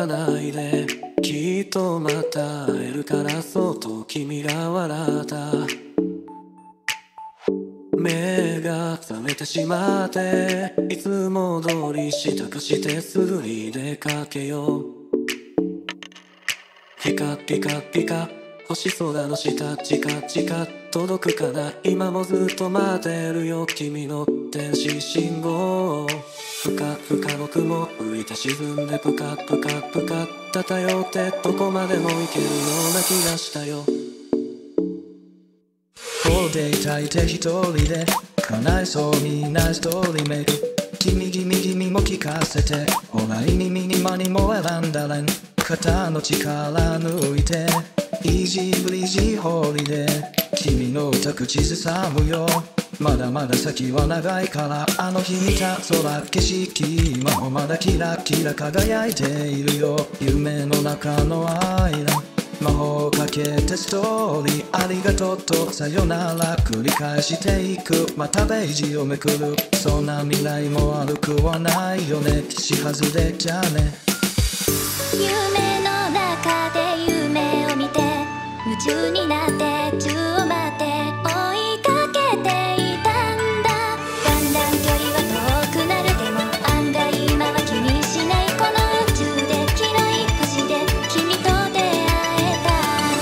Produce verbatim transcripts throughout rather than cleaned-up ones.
ないで、きっとまた会えるからそうと君が笑った。目が覚めてしまって、いつも通り支度してすぐに出かけよう。ピカピカピカ星空の下チカチカ届くかな、今もずっと待ってるよ君の電子信号。ふかふかの雲浮いて沈んでぷかぷかぷか漂ってどこまでも行けるような気がしたよ。 こうでいたいて一人で叶いそうにないストーリーメイク、君君君も聞かせて、ほら耳に間にも選んだれん、肩の力抜いてイージーブリージーホーリーで君の歌口ずさむよ。まだまだ先は長いから、あの日見た空景色今もまだキラキラ輝いているよ。夢の中の間魔法をかけてストーリー、ありがとうとさよなら繰り返していく、またページをめくる、そんな未来も悪くはないよね、しはずでじゃあね。 夢の中で夢を見て夢中になって宙を待って追いかけていたんだ。だんだん距離は遠くなる、でも案外今は気にしない、この宇宙で広い星で君と出会えた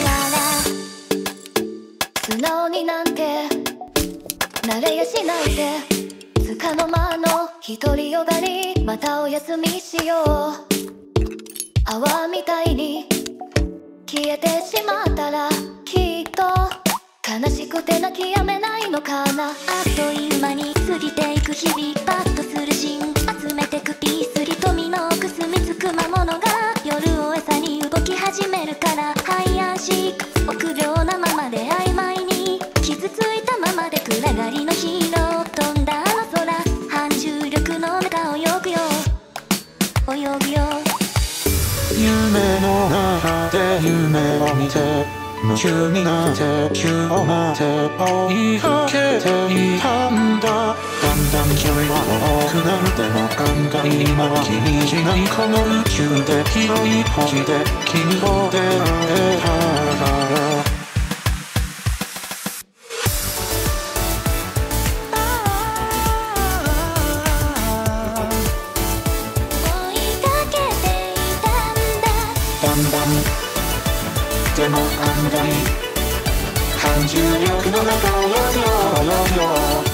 から素直になんてなれやしないで、つかの間の独りよがりまたお休みしよう。泡みたいに消えてしまったらきっと悲しくて泣き止めないのかな。あっという間に過ぎていく日々、パッとするシーン集めてくピースリと身の奥住みつく魔物が夜を餌に動き始めるから、ハイアンシーク臆病なままで曖昧に傷ついたままで暗がりのヒーロー、飛んだあの空反重力の中泳ぐよ泳ぐよ。 夢の中で夢を見て夢中になって急を待って追いかけていたんだ。だんだん距離は遠くなる、でも案外今は気にしない、この宇宙で広い星で君と出会えたから。でも案外反重力の中を泳ぐよ泳ぐよ。